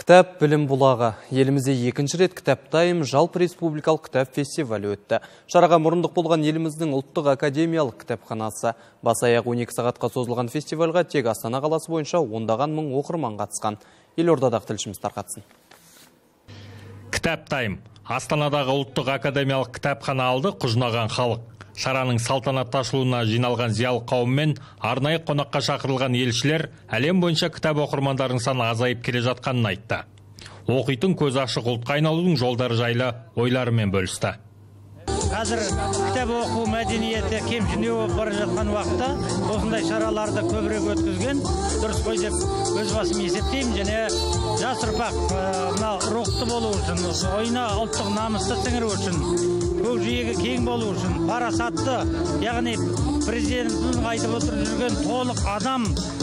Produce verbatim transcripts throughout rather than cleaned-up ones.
Кітап білім бұлағы. Елімізде екінші рет кітап тайым жалпы республикалық кітап фестивалі өтті. Шараға мұрындық болған еліміздің ұлттық академиялық кітапханасы. Бас-аяқ он екі сағатқа созылған фестивальға тек Астана қаласы бойынша ондаған мың оқырман қатысқан. Елордадағы тілшіміз тарқатсын. Кітап тайым. Астанадағы ұлттық академиялық кітапхана алды құжынаған халық. Шараның салтанатты ашылуына жиналған зиялы қауым мен арнайы қонаққа шақырылған елшілер әлем бойынша кітап оқырмандарының саны азайып келе жатқанын айтты. Оқитын көз ашық ұлтқа айналудың жолдары жайлы ойларымен бөлісті. Қазір кітап оқу мәдениеті кемшіне болып бара жатқан уақытта осындай шараларды көбірек өткізген дұрыс қой деп өз басым есептеймін. Және жас ұрпақ мына рухты болу үшін, ойына ұлттық намысты сіңіру үшін, көкжиегі кең болу үшін, парасатты, яғни президентіміз айтып отырып жүрген толық адам,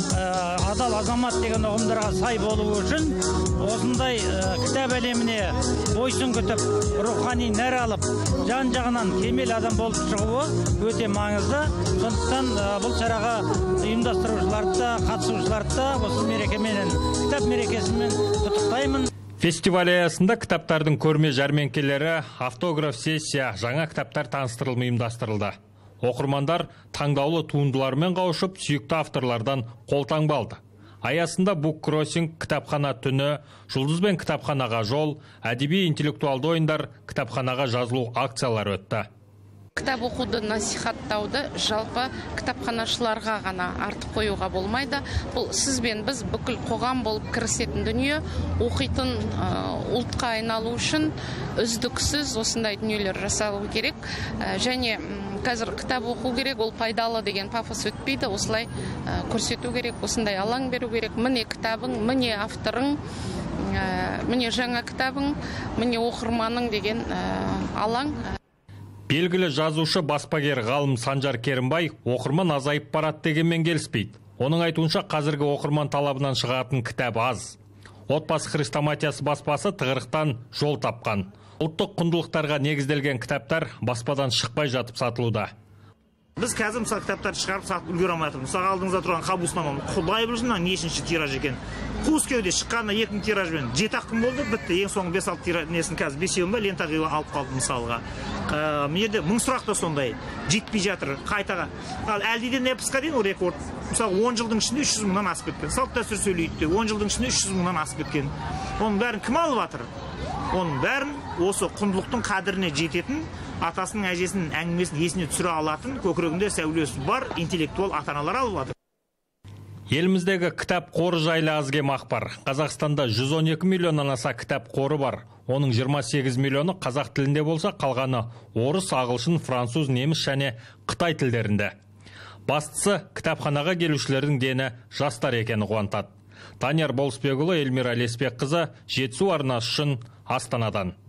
адал азамат деген ұғымдарға сай болу үшін осындай кітап әлеміне бойсын күтіп, рухани нәр алып, жан жағынан кемел адам болып шығуы өте маңызды. Сондықтан бұл шараға ұйымдастырушыларды да, қатысушыларды да осы мерекемен, кітап мерекесімен құттықтаймын. Фестиваль аясында кітаптардың көрме жәрмеңкелері, автограф сессия, жаңа кітаптар таныстырылымы ұйымдастырылды. Оқырмандар таңдаулы туындылармен қауышып, сүйікті авторлардан қолтаңба алды. Аясында буккроссинг, кітапхана түні, жұлдызбен кітапханаға жол, әдеби интеллектуалды ойындар, кітапханаға жазылу акциялары өтті. Кітап оқуды насихаттауды жалпы кітапханашыларға ғана артық қоюға болмайды. Бұл сіз бен біз бүкіл қоғам болып кірісетін дүние, оқитын ұлтқа айналу үшін үздіксіз осындай дүниелер жасалу керек. Және қазір кітап оқу керек, ол пайдалы деген пафос өтпейді, осылай көрсету керек, осындай алаң беру керек. Міне кітабың, міне авторың, міне жаңа кітабың, міне оқырманың деген алаң. Белгілі жазушы баспагер ғалым Санжар Керімбай оқырман азайып барады дегенмен келіспейді. Оның айтуынша қазіргі оқырман талабынан шығатын кітап аз. Отбасы хрестоматиясы баспасы тығырықтан жол тапқан. Ұлттық құндылықтарға негізделген кітаптар баспадан шықпай жатып сатылуда. Біз қазір мысалы кітаптарды шығарып сатып үлгере алмай жатырмыз. Мысалы алдыңызда тұрған Қабуснама, Құдай білсін нешінші тираж екен. Қуыс кеуде шыққанда екі мың тиражбен жеті ақ күн болды, бітті. Ең соңғы бес алты тираж несін қазір бесеуін ба лентаға алып қалды мысалға. Менде мың сұрақ та сондай жетпей жатыр қайтаға. Ал әлдиден эпосқа дейін ол рекорд. Мысалы он жылдың ішінде үш жүз мыңнан асып кеткен. Салт дәстүр сөйлейді, он жылдың ішінде үш жүз мыңнан асып кеткен. Оның бәрін кім алып жатыр? Оның бәрін осы құндылықтың қадіріне жететін, атасының әжесінің әңгімесін есіне түсіре алатын, көкірегінде сәулесі бар интеллектуал ата-аналар алып жатыр. Еліміздегі кітап қоры жайлы аз-кем ақпар. Қазақстанда жүз он екі миллионнан аса кітап қоры бар. Оның жиырма сегіз миллионы қазақ тілінде болса, қалғаны орыс, ағылшын, француз, неміс және қытай тілдерінде. Бастысы, кітапханаға келушілердің дені жастар екені қуантады. Танияр Болысбекұлы, Эльмира Леспекқызы, Жетісу арнасы үшін Астанадан.